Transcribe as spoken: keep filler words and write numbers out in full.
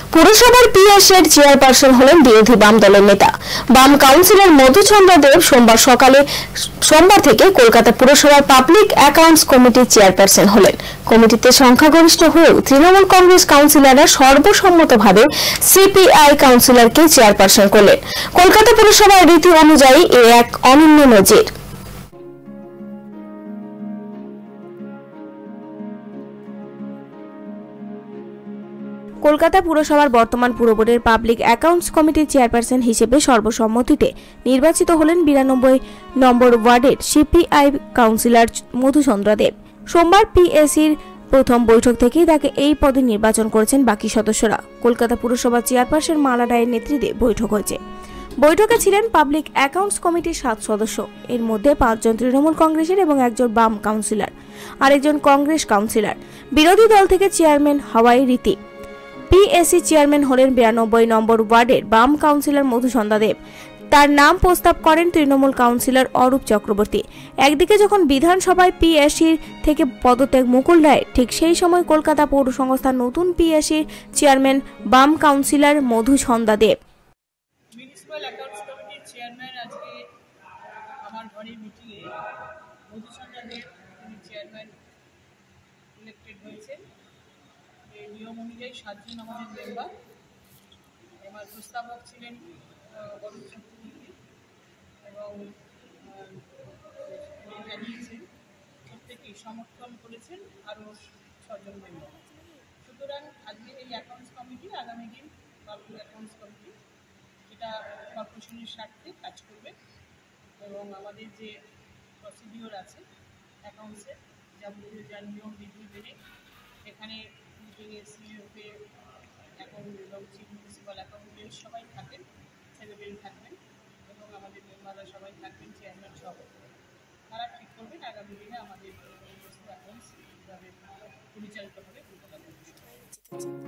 পুরসভার পিএসের চেয়ারপারসন হলেন বিরোধী বাম দলের নেতা বাম কাউন্সিলর মধুচন্দ্রা দেব। সোমবার সকালে সোমবার থেকে কলকাতা পুরসভার পাবলিক অ্যাকাউন্টস কমিটির চেয়ারপারসন হলেন। কমিটিতে সংখ্যাগরিষ্ঠ হয়েও তৃণমূল কংগ্রেস কাউন্সিলররা সর্বসম্মতভাবে সিপিআই কাউন্সিলরকে চেয়ারপারসন করলেন। কলকাতা পুরসভার রীতি অনুযায়ী এ এক অনন্য নজির। কলকাতা পুরসভার বর্তমান পুরবোর্ডের পাবলিক অ্যাকাউন্টস কমিটির চেয়ারপারসন হিসেবে সর্বসম্মতিতে নির্বাচিত হলেন বিরানব্বই নম্বর ওয়ার্ডের সিপিআই কাউন্সিলর মধুচন্দ্রা দেব। সোমবার পিএসির প্রথম বৈঠক থেকেই তাকে এই পদে নির্বাচন করেছেন বাকি সদস্যরা। কলকাতা পুরসভার চেয়ারপারসন মালা রায়ের নেতৃত্বে বৈঠক হয়েছে। বৈঠকে ছিলেন পাবলিক অ্যাকাউন্টস কমিটির সাত সদস্য। এর মধ্যে পাঁচজন তৃণমূল কংগ্রেসের এবং একজন বাম কাউন্সিলর, আরেকজন কংগ্রেস কাউন্সিলর। বিরোধী দল থেকে চেয়ারম্যান হওয়ায় রীতি। পিএসসি চেয়ারম্যান হলেন বিরানব্বই নম্বর ওয়ার্ডের বাম কাউন্সিলর মধুচন্দ্রা দেব। তার নাম প্রস্তাব করেন তৃণমূল কাউন্সিলর অরূপ চক্রবর্তী। একদিকে যখন বিধানসভায় পিএসসির থেকে পদত্যাগ মুকুল রায়, ঠিক সেই সময় কলকাতা পৌর সংস্থার নতুন পিএসসির চেয়ারম্যান বাম councillor Madhuchandra Deb. Municipal accounts কমিটির চেয়ারম্যান আজকে আমার ঘরের মিটিংয়ে মধুচন্দ্রা দেব তিনি চেয়ারম্যান ইলেক্টেড হয়েছেন। এই নিয়ম অনুযায়ী সাতজন আমাদের মেম্বার। আমার প্রস্তাবক ছিলেন অরূপ চক্রবর্তী এবং জানিয়েছেন প্রত্যেকেই সমর্থন করেছেন আরও ছজন মেম্বার। সুতরাং আজকে এই অ্যাকাউন্টস কমিটি আগামী দিন পাবলিক অ্যাকাউন্টস কমিটি যেটা কর্পোরেশনের স্বার্থে কাজ করবে এবং আমাদের যে প্রসিডিওর আছে অ্যাকাউন্টসের যাবতীয় যা নিয়ম বিধি মেনে এখানে মিটিংয়ে সিইওকে অ্যাকাউন্ট এবং চিফ মিউনিসিপ্যাল অ্যাকাউন্টেন্ট সবাই থাকেন, সেক্রেটারি থাকবেন এবং আমাদের মেম্বাররা সবাই থাকবেন, চেয়ারম্যান সহ। তারা ঠিক করবেন আগামী দিনে আমাদের অ্যাকাউন্টস কীভাবে পরিচালিত হবে কলকাতা পুরসভা।